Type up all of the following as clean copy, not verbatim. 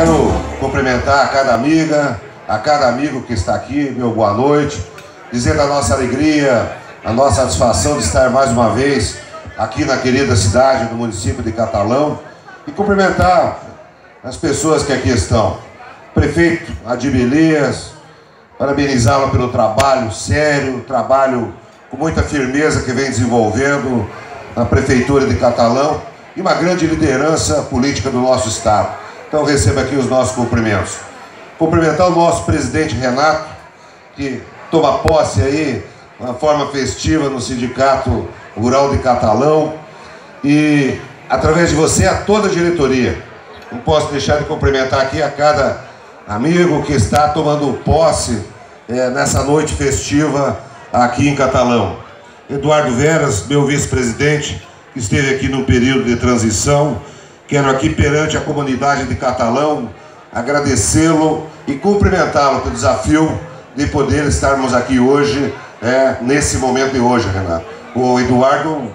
Quero cumprimentar a cada amiga, a cada amigo que está aqui, meu boa noite, dizer da nossa alegria, a nossa satisfação de estar mais uma vez aqui na querida cidade do município de Catalão e cumprimentar as pessoas que aqui estão. Prefeito Adib Elias, parabenizá-lo pelo trabalho sério, trabalho com muita firmeza que vem desenvolvendo na Prefeitura de Catalão e uma grande liderança política do nosso estado. Então receba aqui os nossos cumprimentos. Cumprimentar o nosso presidente Renato, que toma posse aí, de uma forma festiva no Sindicato Rural de Catalão e, através de você, a toda a diretoria. Não posso deixar de cumprimentar aqui a cada amigo que está tomando posse nessa noite festiva aqui em Catalão. Eduardo Veras, meu vice-presidente, que esteve aqui no período de transição. Quero aqui perante a comunidade de Catalão agradecê-lo e cumprimentá-lo pelo desafio de poder estarmos aqui hoje, nesse momento de hoje, Renato. O Eduardo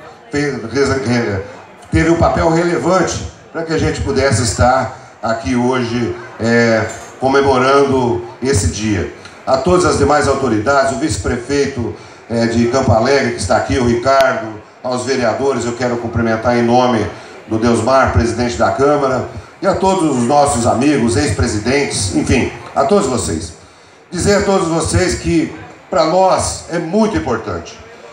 teve um papel relevante para que a gente pudesse estar aqui hoje comemorando esse dia. A todas as demais autoridades, o vice-prefeito de Campo Alegre que está aqui, o Ricardo, aos vereadores, eu quero cumprimentar em nome do Deusmar, presidente da Câmara, e a todos os nossos amigos, ex-presidentes, enfim, a todos vocês. Dizer a todos vocês que, para nós, é muito importante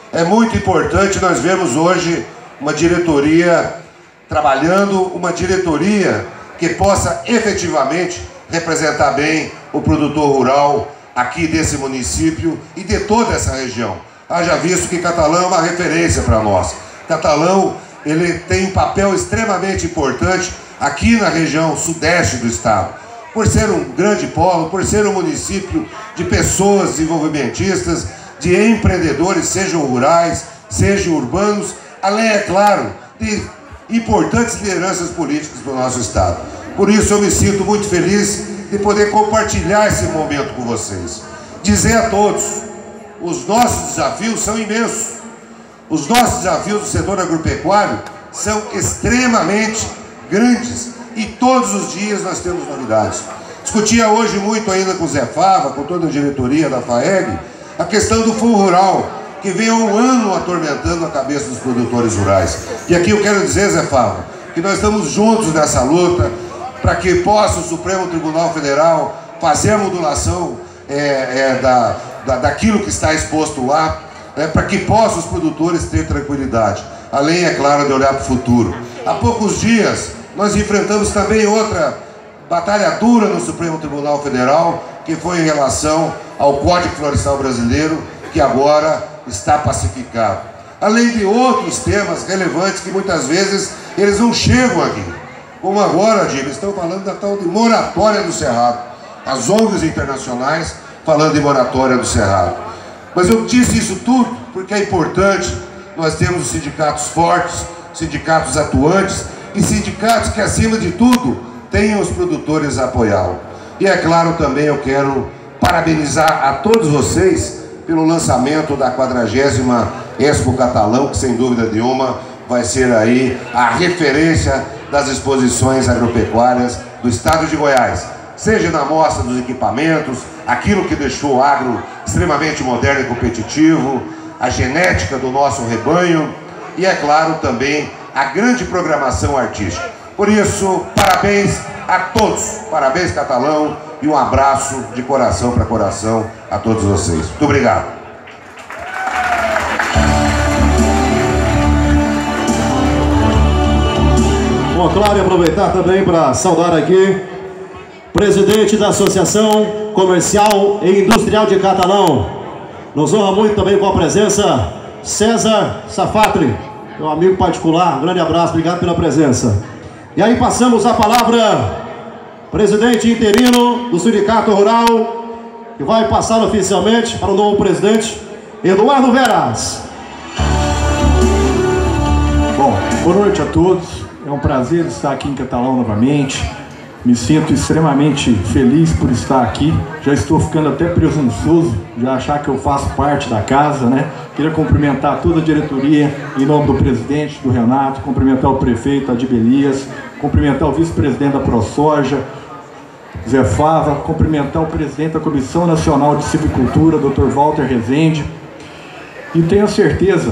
nós vermos hoje uma diretoria trabalhando, uma diretoria que possa efetivamente representar bem o produtor rural aqui desse município e de toda essa região. Haja visto que Catalão é uma referência para nós. Catalão, ele tem um papel extremamente importante aqui na região sudeste do estado. Por ser um grande polo, por ser um município de pessoas desenvolvimentistas, de empreendedores, sejam rurais, sejam urbanos, além, é claro, de importantes lideranças políticas do nosso estado. Por isso eu me sinto muito feliz de poder compartilhar esse momento com vocês. Dizer a todos, os nossos desafios são imensos. Os nossos desafios do setor agropecuário são extremamente grandes e todos os dias nós temos novidades. Discutia hoje muito ainda com o Zé Fava, com toda a diretoria da FAEG, a questão do Fundo Rural, que vem há um ano atormentando a cabeça dos produtores rurais. E aqui eu quero dizer, Zé Fava, que nós estamos juntos nessa luta para que possa o Supremo Tribunal Federal fazer a modulação daquilo que está exposto lá, para que possam os produtores ter tranquilidade, além, é claro, de olhar para o futuro. Há poucos dias nós enfrentamos também outra batalha dura no Supremo Tribunal Federal, que foi em relação ao Código Florestal Brasileiro, que agora está pacificado. Além de outros temas relevantes que muitas vezes eles não chegam aqui. Como agora, Diego, estão falando da tal de moratória do Cerrado. As ONGs internacionais falando de moratória do Cerrado. Mas eu disse isso tudo porque é importante nós termos os sindicatos fortes, sindicatos atuantes e sindicatos que, acima de tudo, tenham os produtores a apoiá-lo. E é claro, também eu quero parabenizar a todos vocês pelo lançamento da 40ª Expo Catalão, que sem dúvida nenhuma vai ser aí a referência das exposições agropecuárias do estado de Goiás. Seja na mostra dos equipamentos, aquilo que deixou o agro extremamente moderno e competitivo, a genética do nosso rebanho e, é claro, também a grande programação artística. Por isso, parabéns a todos, parabéns Catalão e um abraço de coração para coração a todos vocês. Muito obrigado. Bom, claro, e aproveitar também para saudar aqui presidente da Associação Comercial e Industrial de Catalão. Nos honra muito também com a presença César Safatri, meu amigo particular. Um grande abraço, obrigado pela presença. E aí passamos a palavra presidente interino do Sindicato Rural, que vai passar oficialmente para o novo presidente, Eduardo Veras. Bom, boa noite a todos. É um prazer estar aqui em Catalão novamente. Me sinto extremamente feliz por estar aqui. Já estou ficando até presunçoso de achar que eu faço parte da casa, né? Queria cumprimentar toda a diretoria em nome do presidente, do Renato, cumprimentar o prefeito Adib Elias, cumprimentar o vice-presidente da ProSoja, Zé Fava, cumprimentar o presidente da Comissão Nacional de Silvicultura, Dr. Walter Rezende, e tenho certeza,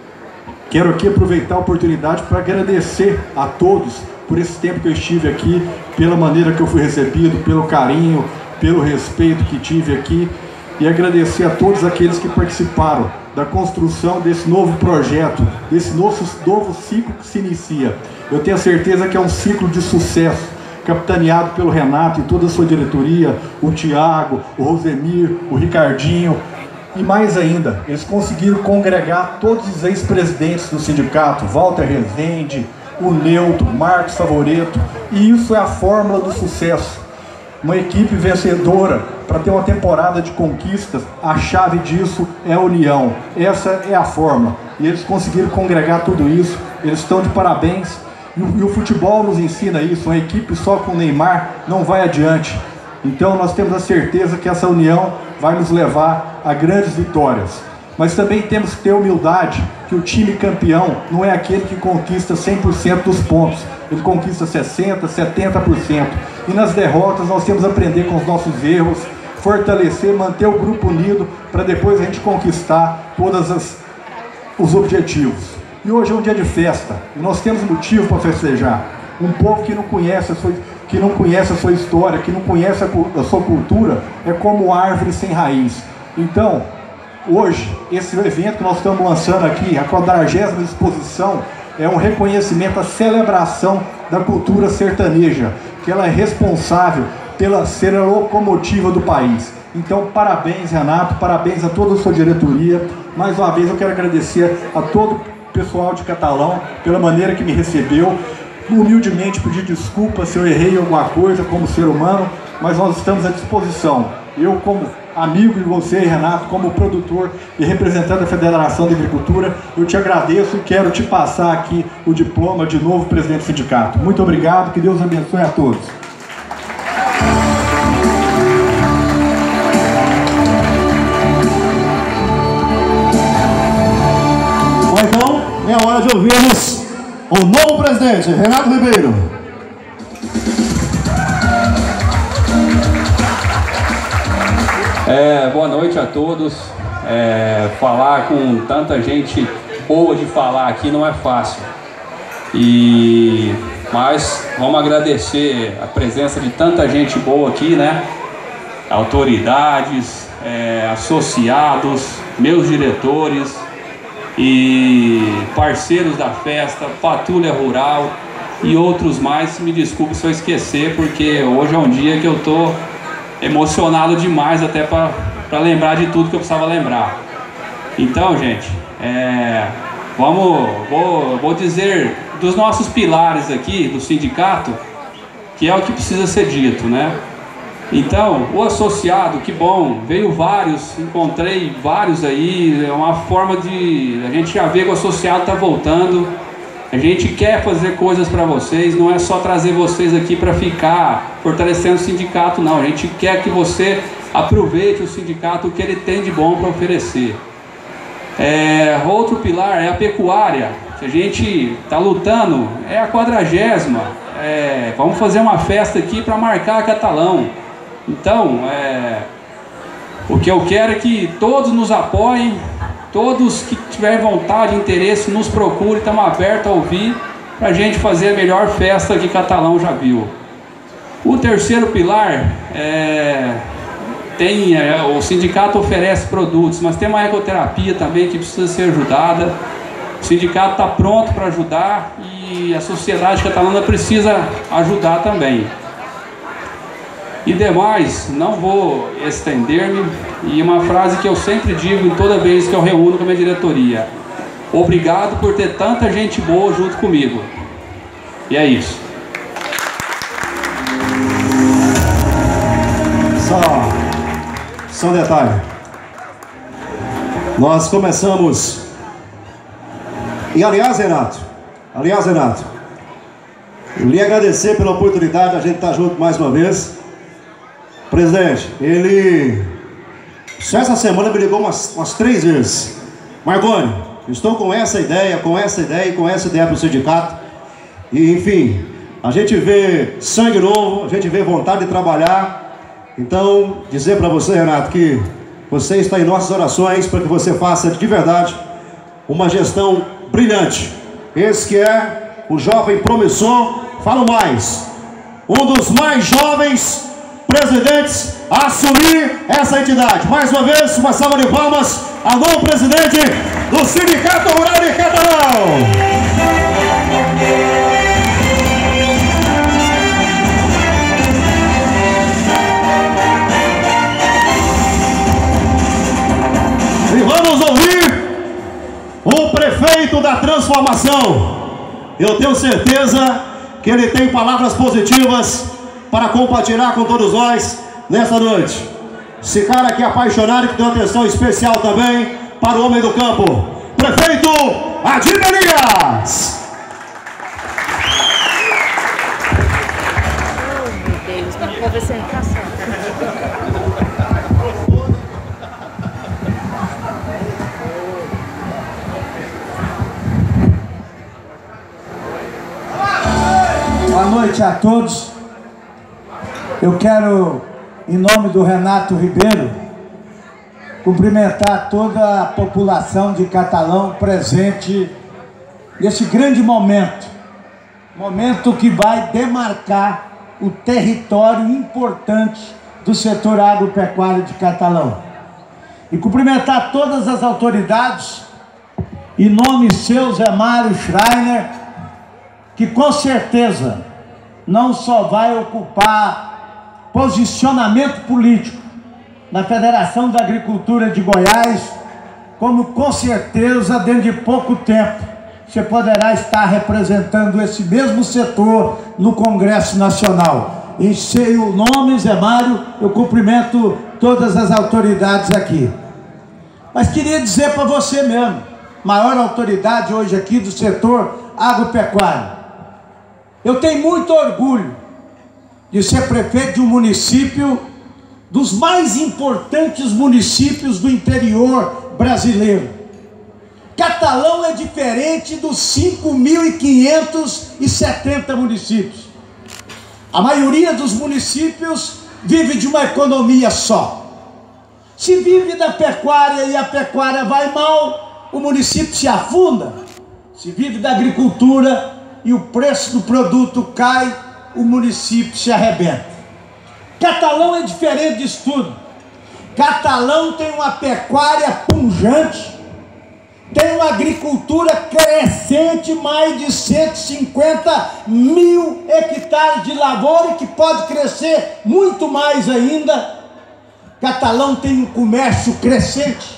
quero aqui aproveitar a oportunidade para agradecer a todos por esse tempo que eu estive aqui, pela maneira que eu fui recebido, pelo carinho, pelo respeito que tive aqui, e agradecer a todos aqueles que participaram da construção desse novo projeto, desse novo ciclo que se inicia. Eu tenho certeza que é um ciclo de sucesso, capitaneado pelo Renato e toda a sua diretoria, o Tiago, o Rosemir, o Ricardinho, e mais ainda, eles conseguiram congregar todos os ex-presidentes do sindicato, Walter Rezende, o Neutro, Marcos Favoreto, e isso é a fórmula do sucesso. Uma equipe vencedora, para ter uma temporada de conquistas, a chave disso é a união. Essa é a fórmula. E eles conseguiram congregar tudo isso, eles estão de parabéns. E o futebol nos ensina isso, uma equipe só com o Neymar não vai adiante. Então nós temos a certeza que essa união vai nos levar a grandes vitórias. Mas também temos que ter humildade, que o time campeão não é aquele que conquista 100% dos pontos. Ele conquista 60%, 70%. E nas derrotas nós temos que aprender com os nossos erros, fortalecer, manter o grupo unido, para depois a gente conquistar todos os objetivos. E hoje é um dia de festa, e nós temos motivo para festejar. Um povo que não conhece a sua história, que não conhece a sua cultura, é como árvore sem raiz. Então, hoje, esse evento que nós estamos lançando aqui, a 40ª exposição, é um reconhecimento, a celebração da cultura sertaneja, que ela é responsável pela ser a locomotiva do país. Então, parabéns, Renato, parabéns a toda a sua diretoria. Mais uma vez, eu quero agradecer a todo o pessoal de Catalão pela maneira que me recebeu. Humildemente pedir desculpa se eu errei alguma coisa como ser humano, mas nós estamos à disposição. Eu, como amigo de você, Renato, como produtor e representante da Federação de Agricultura, eu te agradeço e quero te passar aqui o diploma de novo presidente do sindicato. Muito obrigado, que Deus abençoe a todos. Bom, então, é hora de ouvirmos o novo presidente, Renato Ribeiro. Boa noite a todos. Falar com tanta gente boa de falar aqui não é fácil. Mas vamos agradecer a presença de tanta gente boa aqui, né? Autoridades, associados, meus diretores e parceiros da festa, Patrulha Rural e outros mais. Me desculpe se eu esquecer, porque hoje é um dia que eu tô emocionado demais até para lembrar de tudo que eu precisava lembrar. Então, gente, vou dizer dos nossos pilares aqui do sindicato, que é o que precisa ser dito, né? Então, o associado, que bom, veio vários, encontrei vários aí, é uma forma de a gente já ver que o associado está voltando. A gente quer fazer coisas para vocês, não é só trazer vocês aqui para ficar fortalecendo o sindicato, não. A gente quer que você aproveite o sindicato, o que ele tem de bom para oferecer. Outro pilar é a pecuária, que a gente está lutando, é a 40ª. Vamos fazer uma festa aqui para marcar Catalão. Então, o que eu quero é que todos nos apoiem, todos que tiverem vontade, interesse, nos procurem, estamos abertos a ouvir, para a gente fazer a melhor festa que Catalão já viu. O terceiro pilar o sindicato oferece produtos, mas tem uma ecoterapia também que precisa ser ajudada. O sindicato está pronto para ajudar e a sociedade catalana precisa ajudar também. E demais, não vou estender-me, e uma frase que eu sempre digo em toda vez que eu reúno com a minha diretoria: obrigado por ter tanta gente boa junto comigo. E é isso. Só um detalhe. Nós começamos. E aliás, Renato, lhe agradecer pela oportunidade de a gente estar junto mais uma vez. Presidente, ele só essa semana me ligou umas 3 vezes. Marconi, estou com essa ideia para o sindicato. E enfim, a gente vê sangue novo, a gente vê vontade de trabalhar. Então, dizer para você, Renato, que você está em nossas orações para que você faça de verdade uma gestão brilhante. Esse que é o jovem promissor, falo mais, um dos mais jovens presidentes a assumir essa entidade. Mais uma vez, uma salva de palmas ao novo presidente do Sindicato Rural de Catalão. E vamos ouvir o prefeito da transformação. Eu tenho certeza que ele tem palavras positivas para compartilhar com todos nós nessa noite. Esse cara aqui é apaixonado, que tem uma atenção especial também para o homem do campo. Prefeito Adir Elias. Oh, meu Deus, não vou ver se ele tá certo. Boa noite a todos. Eu quero, em nome do Renato Ribeiro, cumprimentar toda a população de Catalão presente nesse grande momento que vai demarcar o território importante do setor agropecuário de Catalão. E cumprimentar todas as autoridades, em nome seu, Zé Mário Schreiner, que com certeza não só vai ocupar posicionamento político na Federação da Agricultura de Goiás, como com certeza dentro de pouco tempo você poderá estar representando esse mesmo setor no Congresso Nacional. Em seu nome, Zé Mário, eu cumprimento todas as autoridades aqui. Mas queria dizer para você mesmo, maior autoridade hoje aqui do setor agropecuário, eu tenho muito orgulho de ser prefeito de um município, dos mais importantes municípios do interior brasileiro. Catalão é diferente dos 5.570 municípios. A maioria dos municípios vive de uma economia só. Se vive da pecuária e a pecuária vai mal, o município se afunda. Se vive da agricultura e o preço do produto cai, o município se arrebenta. Catalão é diferente disso tudo. Catalão tem uma pecuária pujante, tem uma agricultura crescente, mais de 150 mil hectares de lavoura e que pode crescer muito mais ainda. Catalão tem um comércio crescente.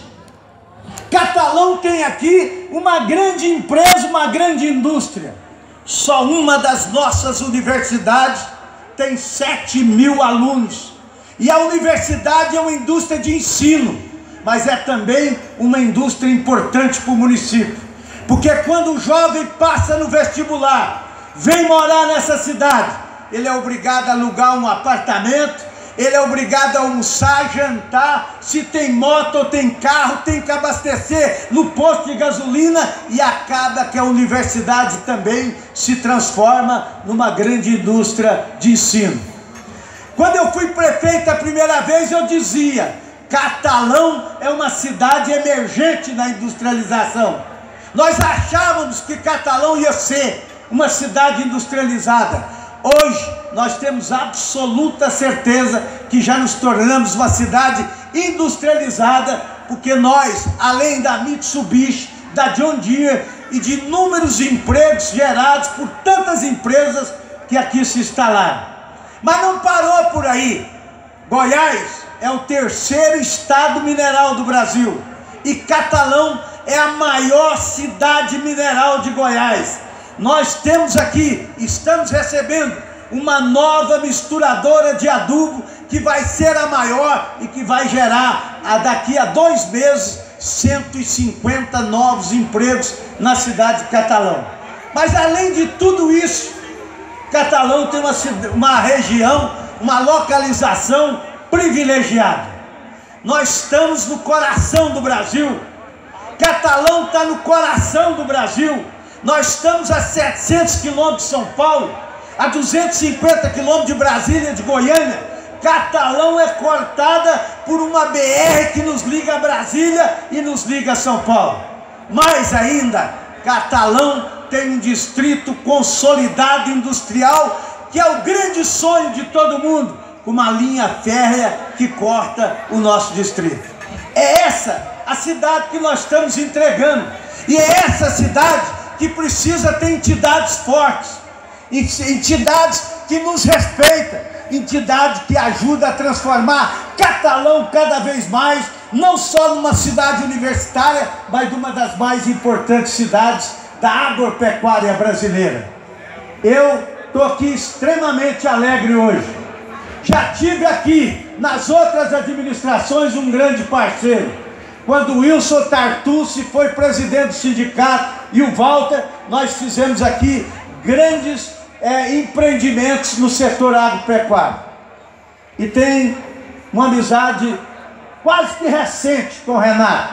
Catalão tem aqui uma grande empresa, uma grande indústria. Só uma das nossas universidades tem 7.000 alunos. E a universidade é uma indústria de ensino, mas é também uma indústria importante para o município. Porque quando o jovem passa no vestibular, vem morar nessa cidade, ele é obrigado a alugar um apartamento, ele é obrigado a almoçar, jantar, se tem moto ou tem carro, tem que abastecer no posto de gasolina, e acaba que a universidade também se transforma numa grande indústria de ensino. Quando eu fui prefeito a primeira vez, eu dizia: Catalão é uma cidade emergente na industrialização. Nós achávamos que Catalão ia ser uma cidade industrializada. Hoje nós temos absoluta certeza que já nos tornamos uma cidade industrializada, porque nós, além da Mitsubishi, da John Deere e de inúmeros empregos gerados por tantas empresas que aqui se instalaram. Mas não parou por aí. Goiás é o terceiro estado mineral do Brasil e Catalão é a maior cidade mineral de Goiás. Nós temos aqui, estamos recebendo uma nova misturadora de adubo que vai ser a maior e que vai gerar, daqui a 2 meses, 150 novos empregos na cidade de Catalão. Mas além de tudo isso, Catalão tem uma região, uma localização privilegiada. Nós estamos no coração do Brasil. Catalão está no coração do Brasil. Nós estamos a 700 quilômetros de São Paulo. a 250 quilômetros de Brasília, de Goiânia. Catalão é cortada por uma BR que nos liga a Brasília e nos liga a São Paulo. Mais ainda, Catalão tem um distrito consolidado industrial, que é o grande sonho de todo mundo, com uma linha férrea que corta o nosso distrito. É essa a cidade que nós estamos entregando, e é essa cidade que precisa ter entidades fortes, entidades que nos respeitam, entidade que ajuda a transformar Catalão cada vez mais, não só numa cidade universitária, mas numa das mais importantes cidades da agropecuária brasileira. Eu estou aqui extremamente alegre hoje. Já tive aqui, nas outras administrações, um grande parceiro. Quando o Wilson Tartucci foi presidente do sindicato e o Walter, nós fizemos aqui grandes empreendimentos no setor agropecuário. E tem uma amizade quase que recente com o Renato.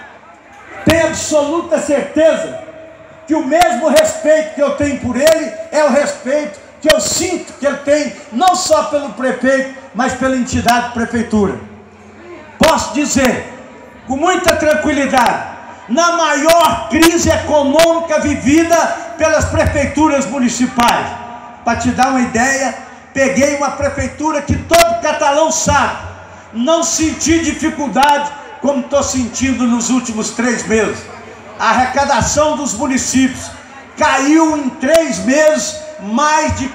Tenho absoluta certeza que o mesmo respeito que eu tenho por ele é o respeito que eu sinto que ele tem, não só pelo prefeito, mas pela entidade prefeitura. Posso dizer, com muita tranquilidade, na maior crise econômica vivida pelas prefeituras municipais. Para te dar uma ideia, peguei uma prefeitura que todo catalão sabe, não senti dificuldade como estou sentindo nos últimos 3 meses. A arrecadação dos municípios caiu em 3 meses mais de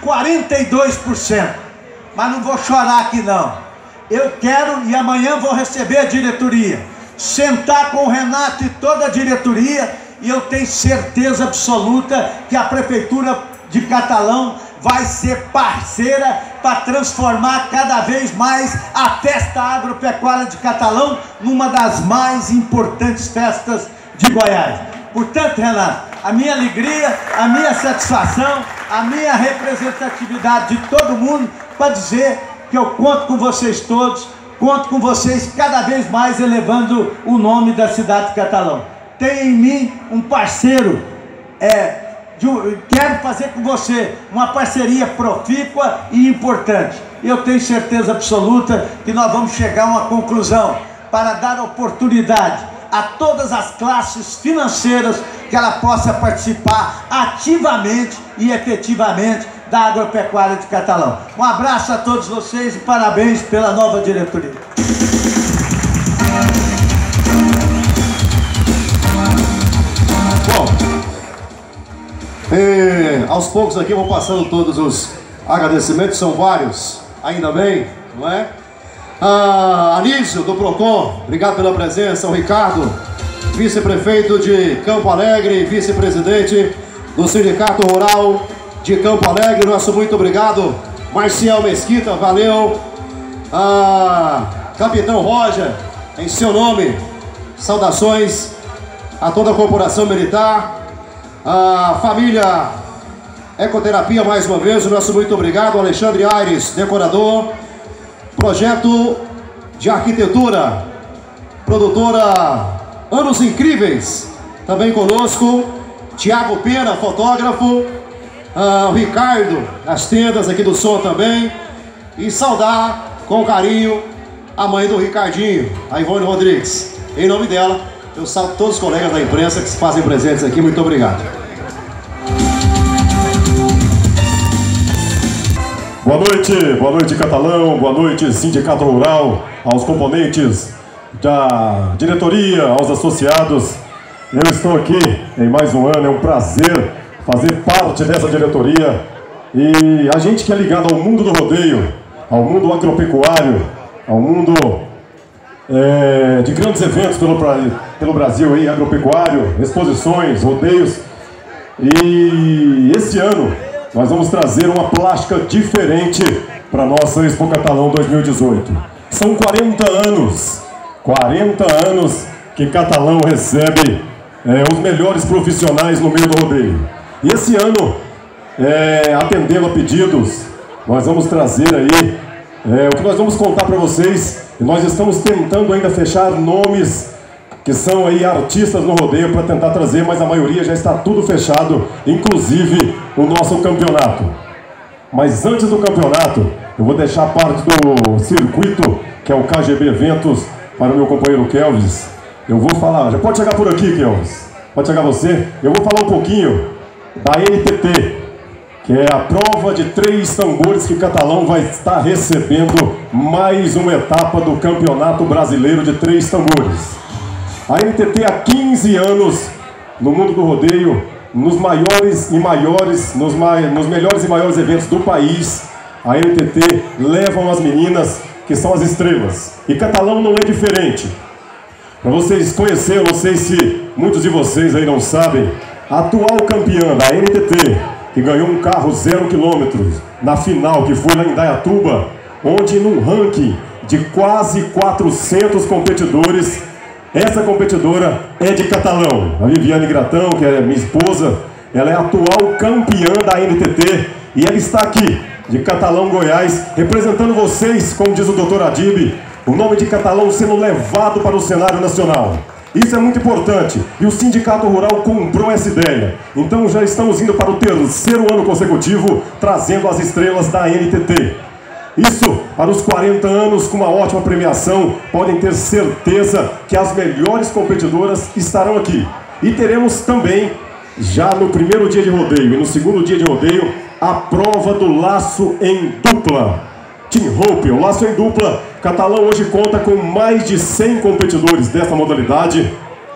42%. Mas não vou chorar aqui não. Eu quero, e amanhã vou receber a diretoria, sentar com o Renato e toda a diretoria, e eu tenho certeza absoluta que a prefeitura de Catalão vai ser parceira para transformar cada vez mais a festa agropecuária de Catalão numa das mais importantes festas de Goiás. Portanto, Renato, a minha alegria, a minha satisfação, a minha representatividade de todo mundo para dizer que eu conto com vocês todos, conto com vocês cada vez mais elevando o nome da cidade de Catalão. Tem em mim um parceiro, quero fazer com você uma parceria profícua e importante. Eu tenho certeza absoluta que nós vamos chegar a uma conclusão para dar oportunidade a todas as classes financeiras que ela possa participar ativamente e efetivamente da agropecuária de Catalão. Um abraço a todos vocês e parabéns pela nova diretoria. Aos poucos aqui eu vou passando todos os agradecimentos, são vários, ainda bem, não é? Anísio do Procon, obrigado pela presença. O Ricardo, vice-prefeito de Campo Alegre, vice-presidente do Sindicato Rural de Campo Alegre, nosso muito obrigado. Marcial Mesquita, valeu. Capitão Roger, em seu nome, saudações a toda a corporação militar. A família Ecoterapia, mais uma vez, o nosso muito obrigado. Alexandre Aires, decorador. Projeto de arquitetura, produtora Anos Incríveis, também conosco. Tiago Pena, fotógrafo. O Ricardo, das tendas aqui do som também. E saudar com carinho a mãe do Ricardinho, a Ivone Rodrigues. Em nome dela, eu salvo todos os colegas da imprensa que se fazem presentes aqui. Muito obrigado. Boa noite Catalão, boa noite Sindicato Rural, aos componentes da diretoria, aos associados. Eu estou aqui em mais um ano, é um prazer fazer parte dessa diretoria. E a gente que é ligado ao mundo do rodeio, ao mundo agropecuário, ao mundo de grandes eventos pelo Brasil, aí, agropecuário, exposições, rodeios. E esse ano nós vamos trazer uma plástica diferente para a nossa Expo Catalão 2018. São 40 anos que Catalão recebe os melhores profissionais no meio do rodeio. E esse ano, atendendo a pedidos, nós vamos trazer aí o que nós vamos contar para vocês. E nós estamos tentando ainda fechar nomes que são aí artistas no rodeio para tentar trazer, mas a maioria já está tudo fechado, inclusive o nosso campeonato. Mas antes do campeonato, eu vou deixar parte do circuito, que é o KGB Eventos, para o meu companheiro Kelvis. Eu vou falar, já pode chegar por aqui, Kelvis. Pode chegar você. Eu vou falar um pouquinho da NTT, que é a prova de 3 tambores que Catalão vai estar recebendo mais uma etapa do Campeonato Brasileiro de 3 tambores. A NTT há 15 anos no mundo do rodeio, nos melhores e maiores eventos do país, a NTT levam as meninas que são as estrelas. E Catalão não é diferente. Para vocês conhecerem, não sei se muitos de vocês aí não sabem, a atual campeã da NTT, que ganhou um carro 0 km na final, que foi lá em Indaiatuba, onde num ranking de quase 400 competidores, essa competidora é de Catalão. A Viviane Gratão, que é minha esposa, ela é a atual campeã da NTT e ela está aqui, de Catalão, Goiás, representando vocês, como diz o Dr. Adib, o nome de Catalão sendo levado para o cenário nacional. Isso é muito importante e o Sindicato Rural comprou essa ideia. Então já estamos indo para o 3º ano consecutivo trazendo as estrelas da NTT. Isso, para os 40 anos, com uma ótima premiação, podem ter certeza que as melhores competidoras estarão aqui. E teremos também, já no primeiro dia de rodeio e no segundo dia de rodeio, a prova do laço em dupla. Team Hope, o laço em dupla. Catalão hoje conta com mais de 100 competidores dessa modalidade.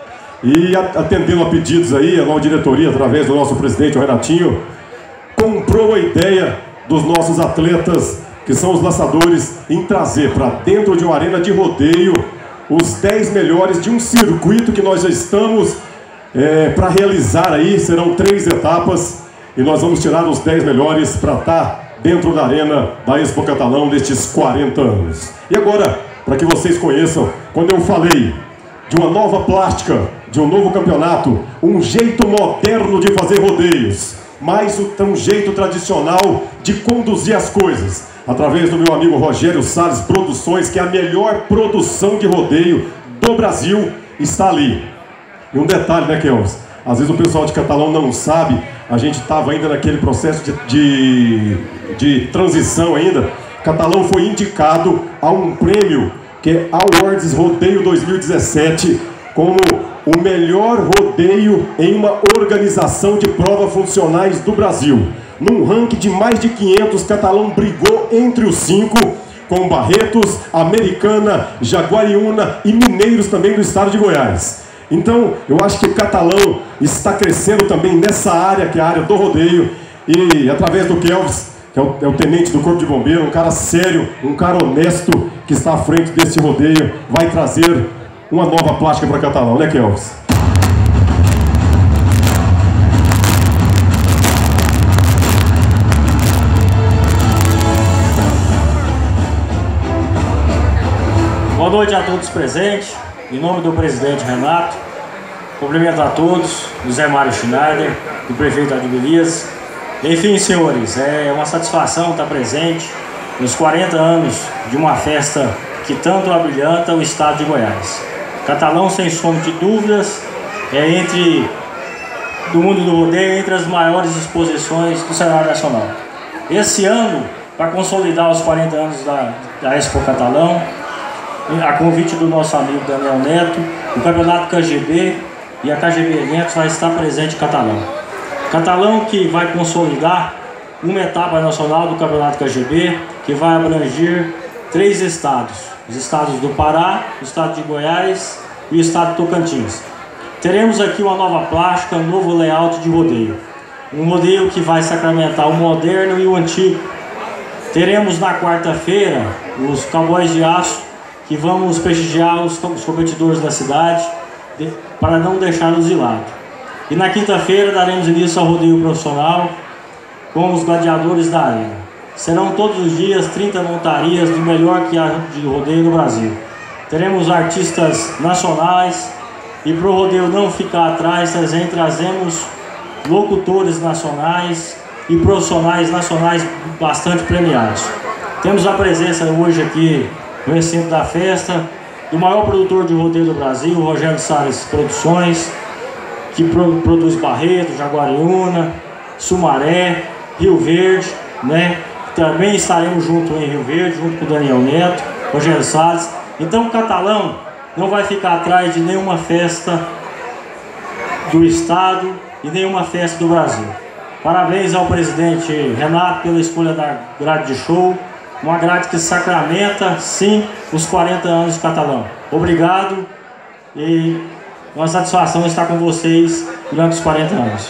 E atendendo a pedidos aí, a nova diretoria, através do nosso presidente, o Renatinho, comprou a ideia dos nossos atletas, que são os laçadores, em trazer para dentro de uma arena de rodeio os 10 melhores de um circuito que nós já estamos para realizar aí. Serão 3 etapas e nós vamos tirar os 10 melhores para estar dentro da arena da Expo Catalão destes 40 anos. E agora, para que vocês conheçam, quando eu falei de uma nova plástica, de um novo campeonato, um jeito moderno de fazer rodeios, mas um jeito tradicional de conduzir as coisas, através do meu amigo Rogério Salles Produções, que é a melhor produção de rodeio do Brasil, está ali. E um detalhe, né, Kelvis? Às vezes o pessoal de Catalão não sabe, a gente estava ainda naquele processo de transição ainda. Catalão foi indicado a um prêmio, que é Awards Rodeio 2017, como o melhor rodeio em uma organização de provas funcionais do Brasil. Num ranking de mais de 500, Catalão brigou entre os 5, com Barretos, Americana, Jaguariúna e Mineiros também do estado de Goiás. Então, eu acho que Catalão está crescendo também nessa área, que é a área do rodeio, e através do Kelvis, que é o tenente do Corpo de Bombeiro, um cara sério, um cara honesto, que está à frente desse rodeio, vai trazer uma nova plástica para Catalão, né, Kelvis? Boa noite a todos presentes. Em nome do presidente Renato, cumprimento a todos, do Zé Mário Schneider, do prefeito Adib Elias. Enfim, senhores, é uma satisfação estar presente nos 40 anos de uma festa que tanto abrilhanta o estado de Goiás. Catalão, sem sombra de dúvidas, do mundo do rodeio, entre as maiores exposições do cenário nacional. Esse ano, para consolidar os 40 anos da Expo Catalão, a convite do nosso amigo Daniel Neto, o campeonato KGB e a KGB Eventos vai estar presente em Catalão. Catalão que vai consolidar uma etapa nacional do campeonato KGB, que vai abranger 3 estados, os estados do Pará, o estado de Goiás e o estado de Tocantins. Teremos aqui uma nova plástica, um novo layout de rodeio, um rodeio que vai sacramentar o moderno e o antigo. Teremos na quarta-feira os Cowboys de Aço, que vamos prestigiar os competidores da cidade para não deixá-los de lado. E na quinta-feira daremos início ao rodeio profissional com os gladiadores da arena. Serão todos os dias 30 montarias do melhor que há de rodeio no Brasil. Teremos artistas nacionais e para o rodeio não ficar atrás, trazemos locutores nacionais e profissionais nacionais bastante premiados. Temos a presença hoje aqui no recinto da festa do maior produtor de rodeio do Brasil, o Rogério Salles Produções, que produz Barreto, Jaguariúna, Sumaré, Rio Verde né? Também estaremos junto em Rio Verde, junto com o Daniel Neto, Rogério Salles. Então o Catalão não vai ficar atrás de nenhuma festa do Estado e nenhuma festa do Brasil. Parabéns ao presidente Renato pela escolha da grade de show, uma grade que sacramenta, sim, os 40 anos de Catalão. Obrigado e uma satisfação estar com vocês durante os 40 anos.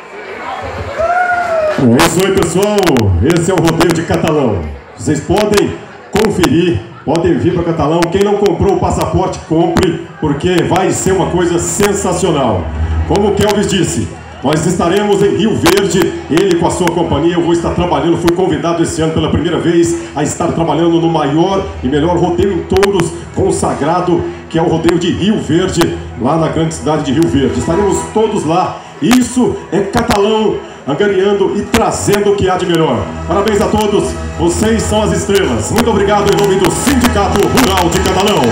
É isso aí, pessoal. Esse é o rodeio de Catalão. Vocês podem conferir, podem vir para Catalão. Quem não comprou o passaporte, compre, porque vai ser uma coisa sensacional. Como o Kelvis disse, nós estaremos em Rio Verde, ele com a sua companhia. Eu vou estar trabalhando, fui convidado esse ano pela primeira vez a estar trabalhando no maior e melhor rodeio em touros consagrado, que é o rodeio de Rio Verde, lá na grande cidade de Rio Verde. Estaremos todos lá. Isso é Catalão, angariando e trazendo o que há de melhor. Parabéns a todos, vocês são as estrelas. Muito obrigado em nome do Sindicato Rural de Catalão.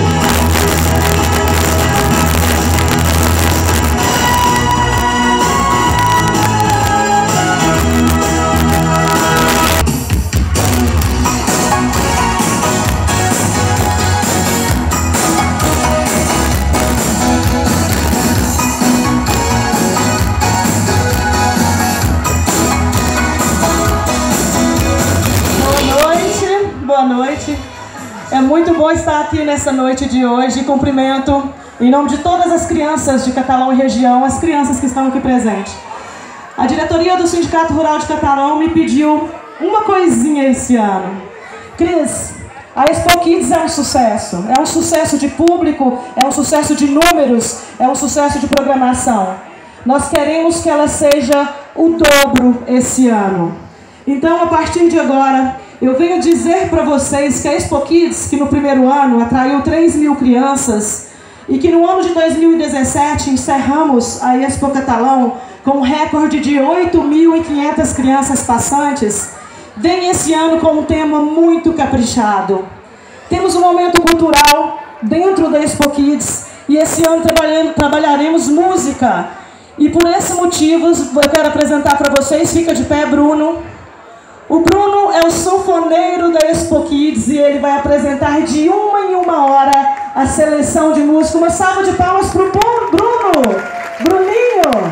É muito bom estar aqui nessa noite de hoje. Cumprimento, em nome de todas as crianças de Catalão e região, as crianças que estão aqui presentes. A diretoria do Sindicato Rural de Catalão me pediu uma coisinha esse ano. Cris, a Expo Kids é um sucesso de público, é um sucesso de números, é um sucesso de programação. Nós queremos que ela seja o dobro esse ano. Então, a partir de agora, eu venho dizer para vocês que a Expo Kids, que no primeiro ano atraiu 3.000 crianças, e que no ano de 2017 encerramos a Expo Catalão com um recorde de 8.500 crianças passantes, vem esse ano com um tema muito caprichado. Temos um momento cultural dentro da Expo Kids, e esse ano trabalharemos música. E por esse motivo, eu quero apresentar para vocês, fica de pé, Bruno. O Bruno é o sanfoneiro da Expo Kids e ele vai apresentar de uma em uma hora a seleção de música. Uma salva de palmas para o Bruno! Bruninho!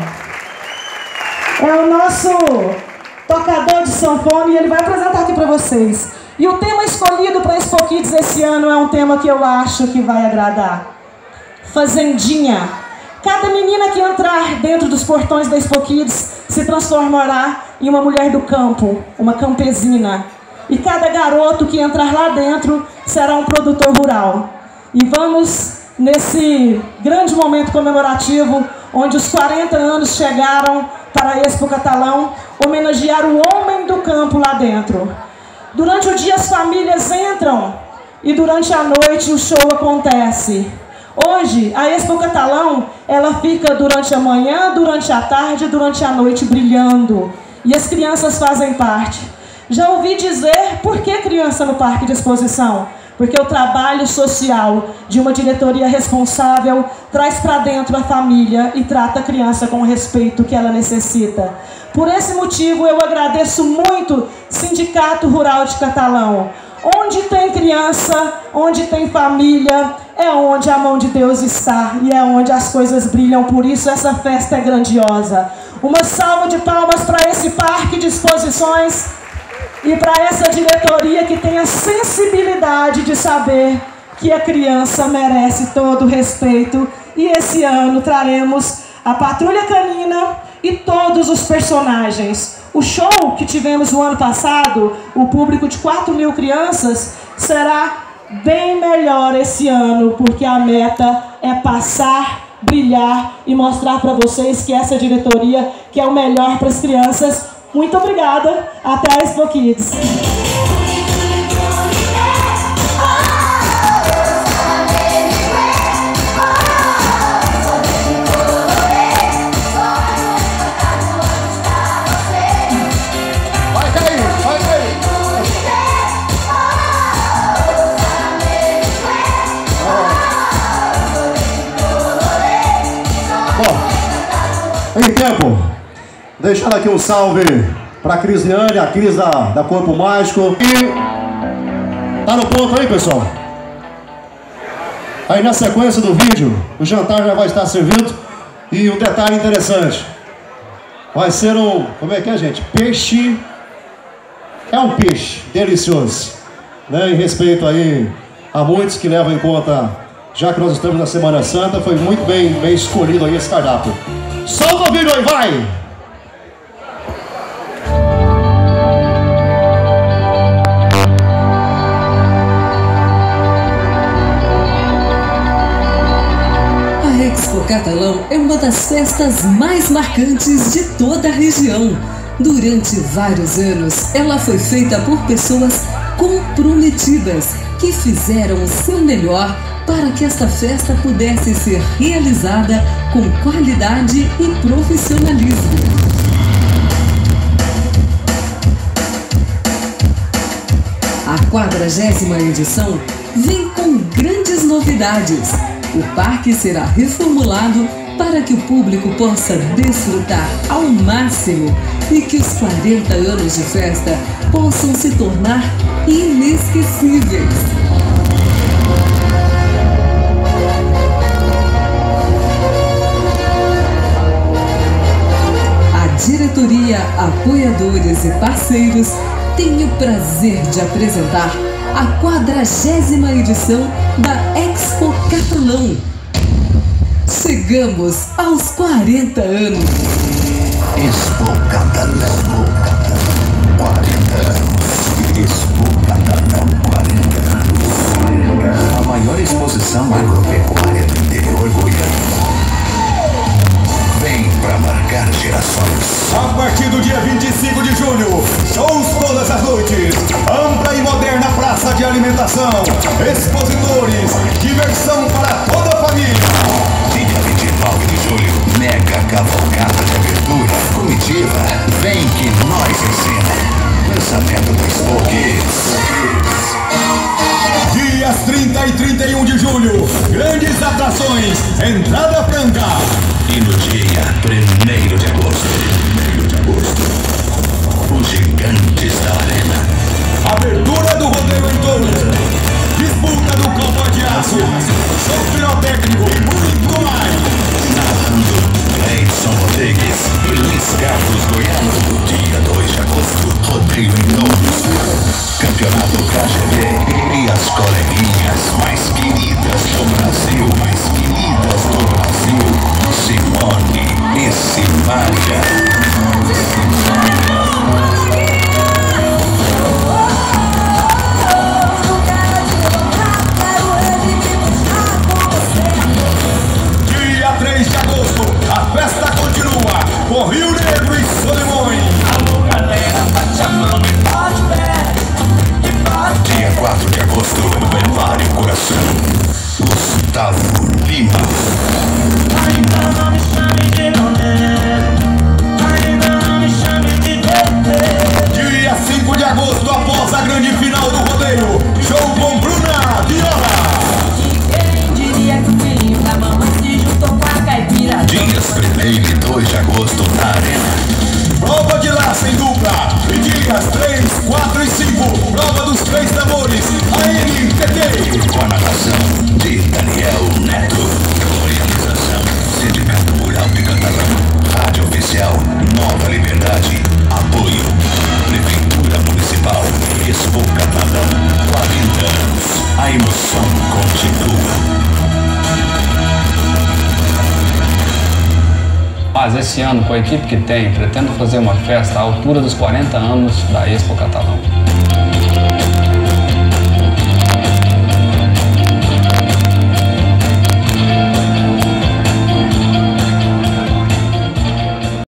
É o nosso tocador de sanfone e ele vai apresentar aqui para vocês. E o tema escolhido para a Expo Kids esse ano é um tema que eu acho que vai agradar. Fazendinha. Cada menina que entrar dentro dos portões da Expo Kids se transformará em uma mulher do campo, uma campesina. E cada garoto que entrar lá dentro será um produtor rural. E vamos, nesse grande momento comemorativo, onde os 40 anos chegaram para a Expo Catalão, homenagear o homem do campo lá dentro. Durante o dia as famílias entram e durante a noite o show acontece. Hoje, a Expo Catalão, ela fica durante a manhã, durante a tarde e durante a noite brilhando. E as crianças fazem parte. Já ouvi dizer, por que criança no parque de exposição? Porque o trabalho social de uma diretoria responsável traz para dentro a família e trata a criança com o respeito que ela necessita. Por esse motivo, eu agradeço muito Sindicato Rural de Catalão. Onde tem criança, onde tem família, é onde a mão de Deus está e é onde as coisas brilham. Por isso essa festa é grandiosa. Uma salva de palmas para esse parque de exposições e para essa diretoria que tem a sensibilidade de saber que a criança merece todo o respeito. E esse ano traremos a Patrulha Canina e todos os personagens. O show que tivemos no ano passado, o público de 4.000 crianças, será bem melhor esse ano, porque a meta é passar, brilhar e mostrar para vocês que essa diretoria quer o melhor para as crianças. Muito obrigada, até a Expo Kids. Em tempo, deixando aqui um salve para a Crisiane, a Cris da Corpo Mágico. E tá no ponto aí, pessoal? Aí na sequência do vídeo, o jantar já vai estar servido. E um detalhe interessante, vai ser um, como é que é, gente? Peixe, é um peixe delicioso, né? Em respeito aí a muitos que levam em conta, já que nós estamos na Semana Santa, foi muito bem escolhido aí esse cardápio. Solta o vídeo aí, vai! A Expo Catalão é uma das festas mais marcantes de toda a região. Durante vários anos, ela foi feita por pessoas comprometidas que fizeram o seu melhor para que esta festa pudesse ser realizada com qualidade e profissionalismo. A 40ª edição vem com grandes novidades. O parque será reformulado para que o público possa desfrutar ao máximo e que os 40 anos de festa possam se tornar inesquecíveis. A diretoria, apoiadores e parceiros tem o prazer de apresentar a 40ª edição da Expo Catalão. Chegamos aos 40 anos. Expo Catalão, 40 anos. Expo Catalão, 40 anos. A maior exposição agropecuária do interior goiano. Vem pra marcar gerações. A partir do dia 25 de julho, shows todas as noites, ampla e moderna praça de alimentação, expositores, diversão para toda a família. Dia 29 de julho, mega cavalgada de abertura, comitiva, vem que nós ensina. Lançamento do Expo Kids. Dias 30 e 31 de julho, grandes atrações, entrada franca. E no dia 1º de agosto, os gigantes da arena. Abertura do rodeio em touros, disputa do copo de aço, show pirotécnico e muito mais. Narrando Cleison Rodrigues e Luiz Carlos Goiano. Dia 2 de agosto, rodeio em touros, campeonato KGB e as coleguinhas mais queridas do Brasil, Simone e Simária. Dia 3 de agosto, a festa continua com Rio Negro e Solimões. Dia 4 de agosto, prepare o coração. Gustavo Lima. Ainda não me chame de Dia 5 de agosto, após a grande final do rodeio, show com Bruna Viola. Quem diria que o filhinho da mamãe se juntou com a caipira? Dias 1º e 2 de agosto na Arena. Prova de laço em dupla. E dias 3, 4 e 5, prova dos 3 tambores, a NTT. Com a narração de Daniel Neto. Organização Sindicato Rural de Catalão. Rádio Oficial Nova Liberdade. Apoio Prefeitura Municipal. Expo Catalão, 40 anos. A emoção continua. Mas esse ano, com a equipe que tem, pretendo fazer uma festa à altura dos 40 anos da Expo Catalão.